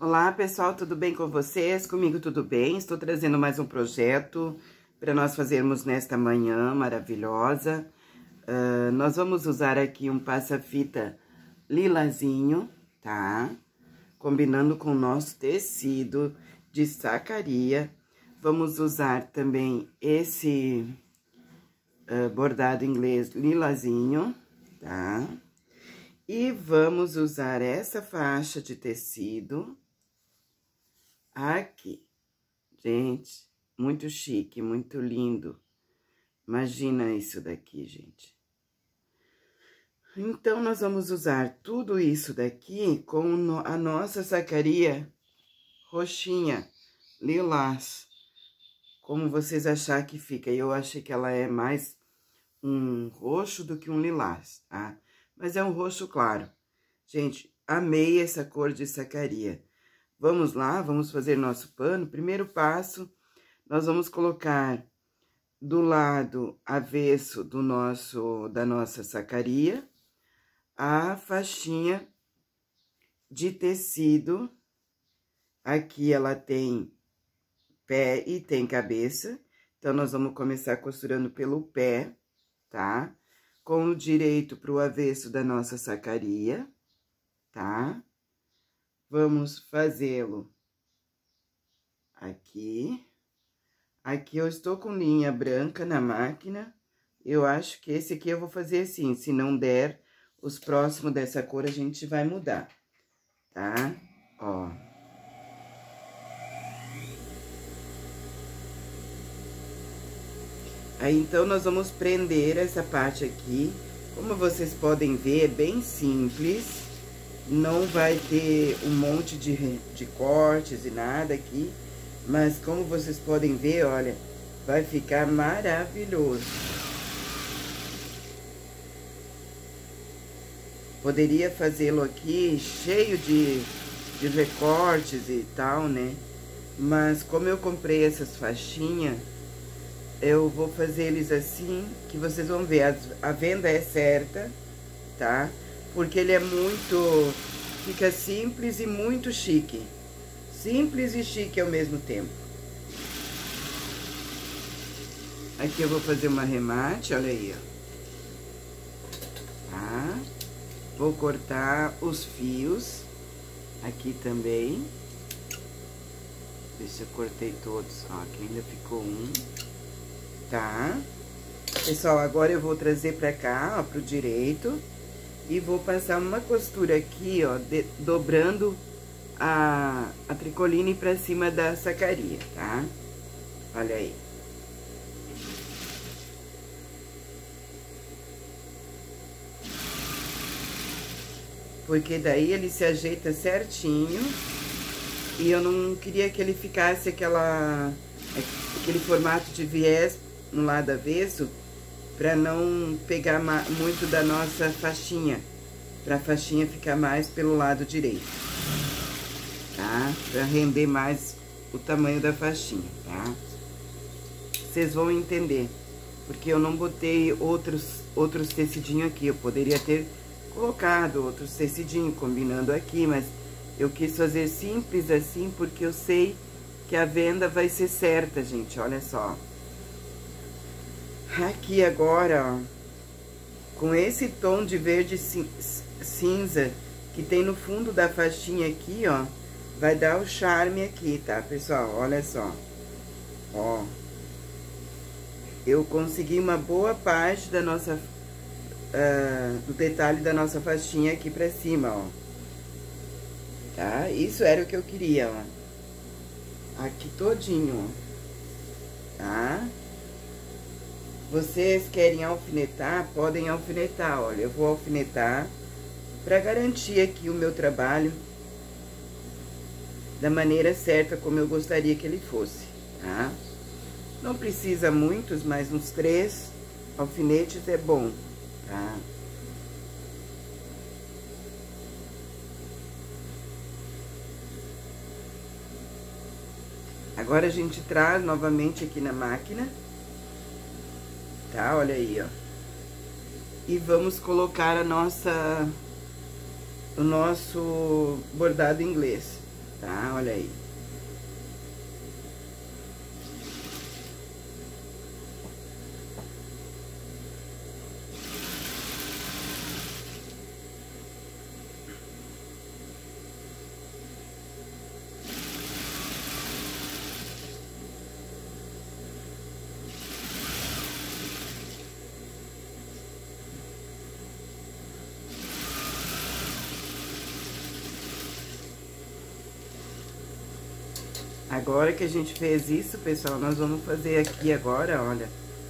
Olá pessoal, tudo bem com vocês? Comigo tudo bem? Estou trazendo mais um projeto para nós fazermos nesta manhã maravilhosa. Nós vamos usar aqui um passa-fita lilazinho, tá? Combinando com o nosso tecido de sacaria. Vamos usar também esse bordado inglês lilazinho, tá? E vamos usar essa faixa de tecido aqui. Gente, muito chique, muito lindo. Imagina isso daqui, gente. Então, nós vamos usar tudo isso daqui com a nossa sacaria roxinha, lilás. Como vocês achar que fica. Eu achei que ela é mais um roxo do que um lilás, tá? Mas é um roxo claro. Gente, amei essa cor de sacaria. Vamos lá, vamos fazer nosso pano. Primeiro passo, nós vamos colocar do lado avesso da nossa sacaria a faixinha de tecido. Aqui ela tem pé e tem cabeça. Então, nós vamos começar costurando pelo pé, tá? Com o direito pro avesso da nossa sacaria, tá? Vamos fazê-lo aqui. Aqui eu estou com linha branca na máquina. Eu acho que esse aqui eu vou fazer assim. Se não der, os próximos dessa cor a gente vai mudar, tá? Ó. Aí, então, nós vamos prender essa parte aqui. Como vocês podem ver, é bem simples. Não vai ter um monte de cortes e nada aqui. Mas como vocês podem ver, olha, vai ficar maravilhoso. Poderia fazê-lo aqui cheio de recortes e tal, né? Mas como eu comprei essas faixinhas, eu vou fazer eles assim, que vocês vão ver. A venda é certa, tá? Porque ele é muito... Fica simples e muito chique. Simples e chique ao mesmo tempo. Aqui eu vou fazer uma remate, olha aí, ó. Tá? Vou cortar os fios. Aqui também. Ver se eu cortei todos. Ó, aqui ainda ficou um. Tá? Pessoal, agora eu vou trazer pra cá, ó, pro direito. E vou passar uma costura aqui, ó, dobrando a tricoline pra cima da sacaria, tá? Olha aí. Porque daí ele se ajeita certinho. E eu não queria que ele ficasse aquele formato de viés no lado avesso, pra não pegar muito da nossa faixinha, pra faixinha ficar mais pelo lado direito, tá? Pra render mais o tamanho da faixinha, tá? Vocês vão entender, porque eu não botei outros tecidinhos aqui. Eu poderia ter colocado outros tecidinhos combinando aqui, mas eu quis fazer simples assim, porque eu sei que a venda vai ser certa, gente, olha só. Aqui agora, ó, com esse tom de verde cinza que tem no fundo da faixinha aqui, ó, vai dar o charme aqui, tá, pessoal? Olha só, ó. Eu consegui uma boa parte da nossa, do detalhe da nossa faixinha aqui pra cima, ó. Tá? Isso era o que eu queria, ó. Aqui todinho, ó. Tá? Vocês querem alfinetar? Podem alfinetar, olha. Eu vou alfinetar pra garantir aqui o meu trabalho da maneira certa, como eu gostaria que ele fosse, tá? Não precisa muitos, mas uns 3 alfinetes é bom, tá? Agora a gente traz novamente aqui na máquina. Tá? Olha aí, ó. E vamos colocar o nosso bordado inglês. tá? Olha aí. Agora que a gente fez isso, pessoal, nós vamos fazer aqui agora, olha,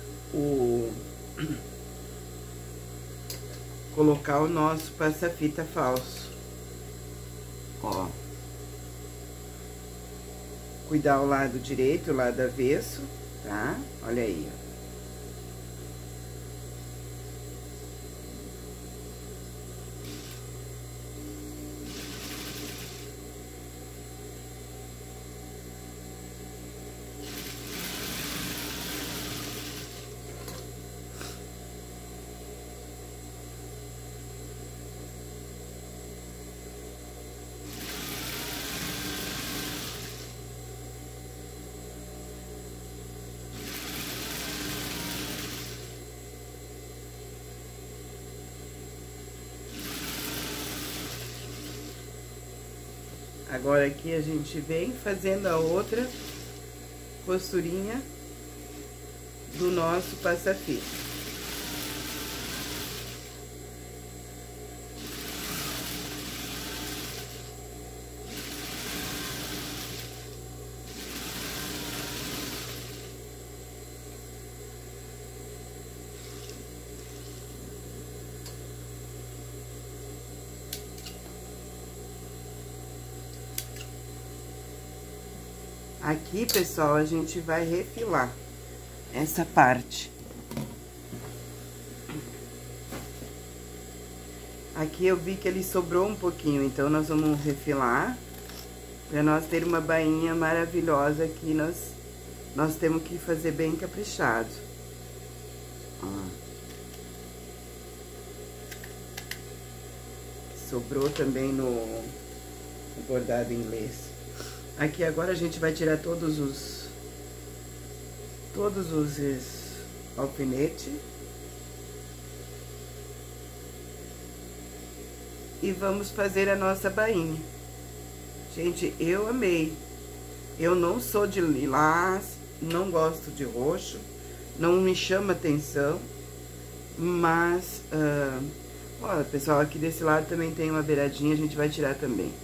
colocar o nosso passa-fita falso. Ó. Cuidar o lado direito, o lado avesso, tá? Olha aí, ó. Agora aqui a gente vem fazendo a outra costurinha do nosso passa-fita. Aqui, pessoal, a gente vai refilar essa parte. Aqui eu vi que ele sobrou um pouquinho, então nós vamos refilar para nós ter uma bainha maravilhosa aqui. Nós temos que fazer bem caprichado. Ó. Sobrou também no bordado inglês. Aqui agora a gente vai tirar todos os alfinetes. E vamos fazer a nossa bainha. Gente, eu amei. Eu não sou de lilás, não gosto de roxo, não me chama atenção. Mas, olha, pessoal, aqui desse lado também tem uma beiradinha, a gente vai tirar também.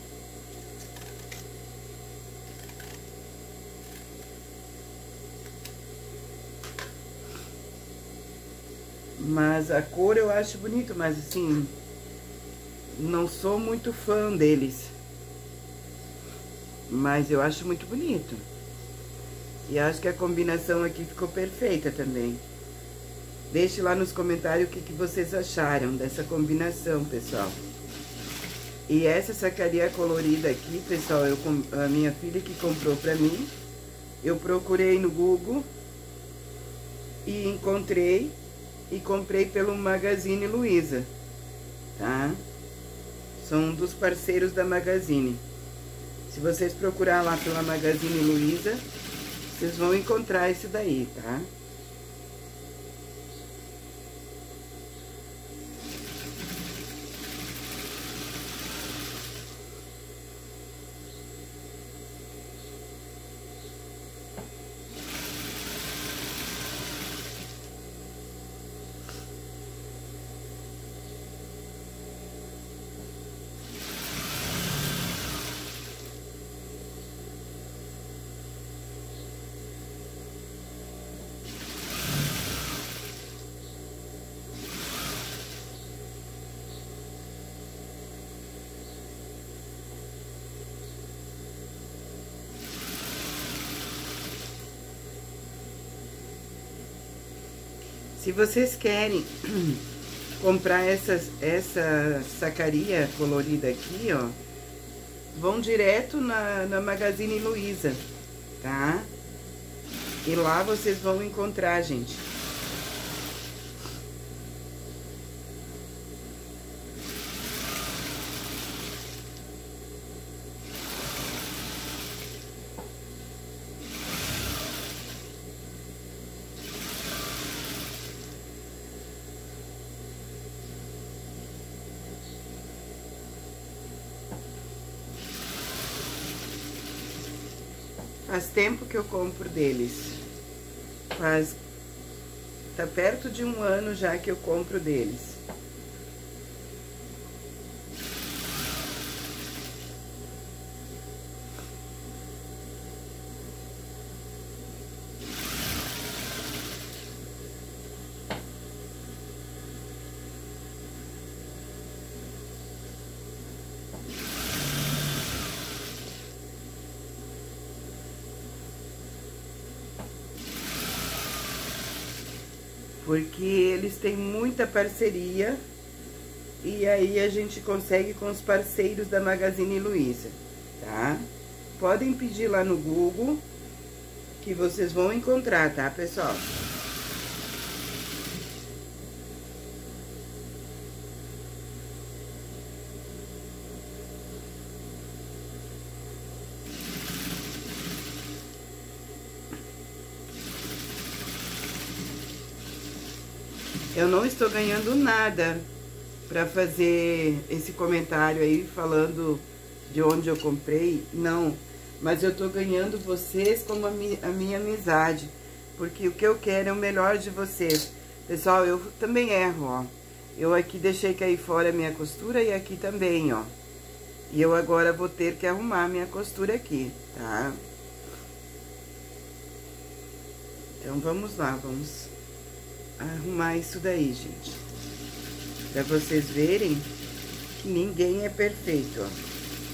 Mas a cor eu acho bonito, mas assim, não sou muito fã deles. Mas eu acho muito bonito. E acho que a combinação aqui ficou perfeita também. Deixe lá nos comentários o que vocês acharam dessa combinação, pessoal. E essa sacaria colorida aqui, pessoal, a minha filha que comprou pra mim. Eu procurei no Google e encontrei. E comprei pelo Magazine Luiza, tá? São um dos parceiros da Magazine. Se vocês procurar lá pela Magazine Luiza, vocês vão encontrar esse daí, tá? Se vocês querem comprar essa sacaria colorida aqui, ó, vão direto na Magazine Luiza, tá? E lá vocês vão encontrar, gente. Faz tempo que eu compro deles. Tá perto de 1 ano já que eu compro deles. Porque eles têm muita parceria e aí a gente consegue com os parceiros da Magazine Luiza, tá? Podem pedir lá no Google que vocês vão encontrar, tá, pessoal? Eu não estou ganhando nada para fazer esse comentário aí falando de onde eu comprei, não. Mas eu tô ganhando vocês como a minha amizade, porque o que eu quero é o melhor de vocês. Pessoal, eu também erro, ó. Eu aqui deixei cair fora a minha costura e aqui também, ó. E eu agora vou ter que arrumar a minha costura aqui, tá? Então vamos lá, vamos arrumar isso daí, gente. Pra vocês verem que ninguém é perfeito, ó.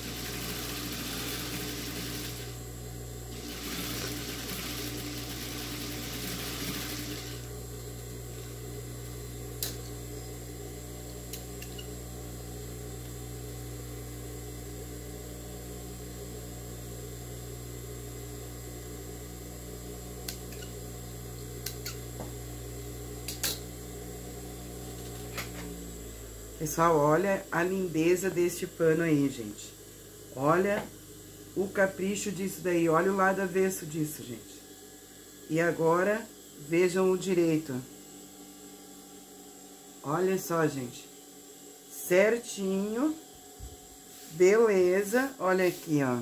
Pessoal, olha a lindeza deste pano aí, gente. Olha o capricho disso daí. Olha o lado avesso disso, gente. E agora, vejam o direito. Olha só, gente. Certinho. Beleza. Olha aqui, ó.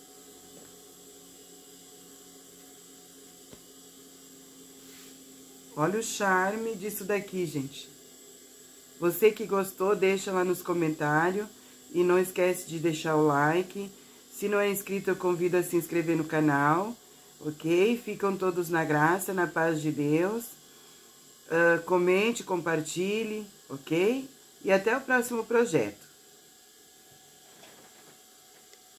Olha o charme disso daqui, gente. Você que gostou, deixa lá nos comentários. E não esquece de deixar o like. Se não é inscrito, eu convido a se inscrever no canal. Ok? Ficam todos na graça, na paz de Deus. Comente, compartilhe, ok? E até o próximo projeto.